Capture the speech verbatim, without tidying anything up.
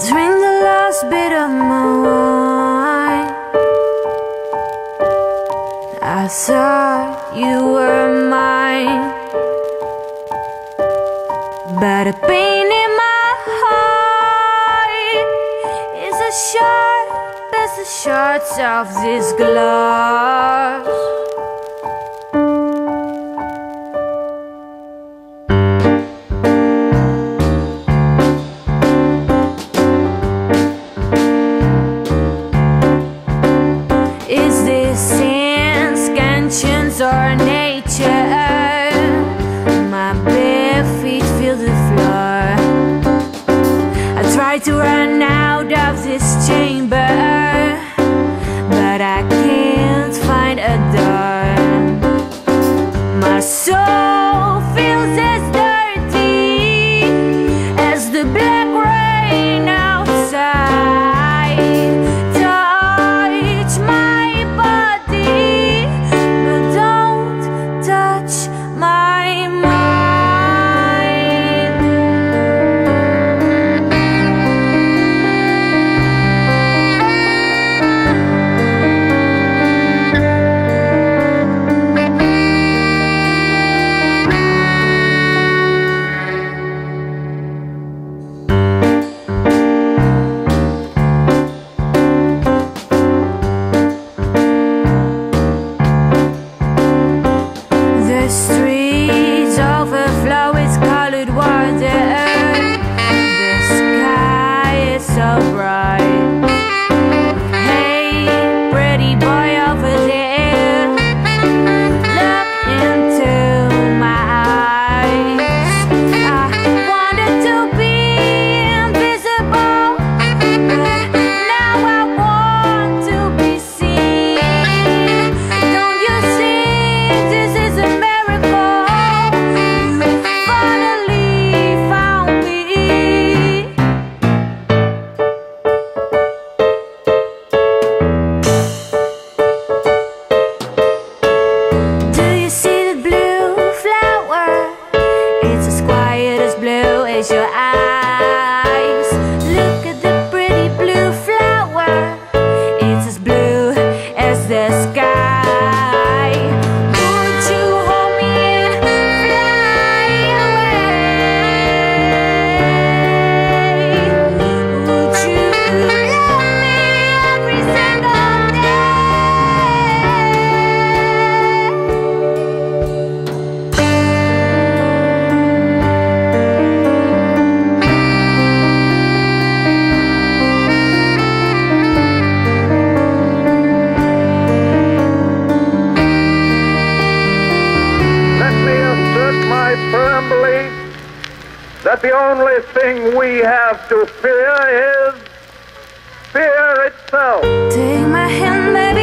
drink the last bit of my wine. I thought you were mine, but the pain in my heart is as sharp as the shards of this glass. Or nature, my bare feet feel the floor. I try to run out of this chamber, but I can't find a door. My soul feels as dirty as the black rain outside. Touch my body, touch my mind. The streets overflow with colored water. The sky is so bright. Hey, pretty boy over there, look into my eyes. I wanted to be invisible, but now I want to be seen. Don't you see this is a miracle? You finally found me. Do you see the blue flower? It's as quiet as blue as your eyes. Look at the pretty blue flower. It's as blue as the sky. Would you hold me and fly away? Would you love me every single day? Let me assert my firm belief that the only thing we have to fear is fear itself. Take my hand, baby.